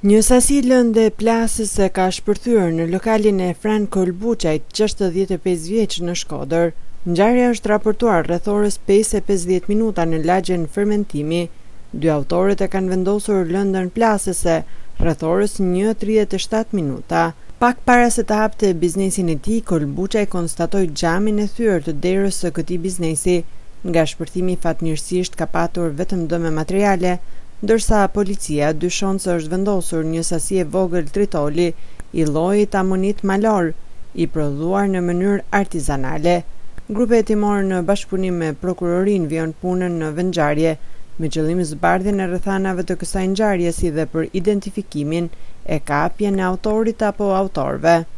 Një sasi lëndë plasëse ka shpërthyer në lokalin e Fran Kolbuçajt, 65 vjeç në Shkodër. Ngjarja është raportuar rreth orës 5:50 minuta në lagjen Fermentimi. Dy autorët e kanë vendosur lëndën plasëse rreth orës 1:37 minuta. Pak para se të hapte biznesin e tij, Kolbuçaj konstatoi xhamin e thyer të derës së këtij biznesi. Nga shpërthimi fatmirësisht ka patur vetëm dëme materiale, ndërsa policia dyshon se është vendosur një sasi e vogël tritoli i llojit amonit malor, i prodhuar në mënyrë artizanale. Grupe hetimore në bashkëpunim me prokurorinë vjen punën në vendngjarje, me qëllim zbardhjen e rrethanave të kësaj ngjarje si dhe për identifikimin e kapjen e autorit apo autorëve.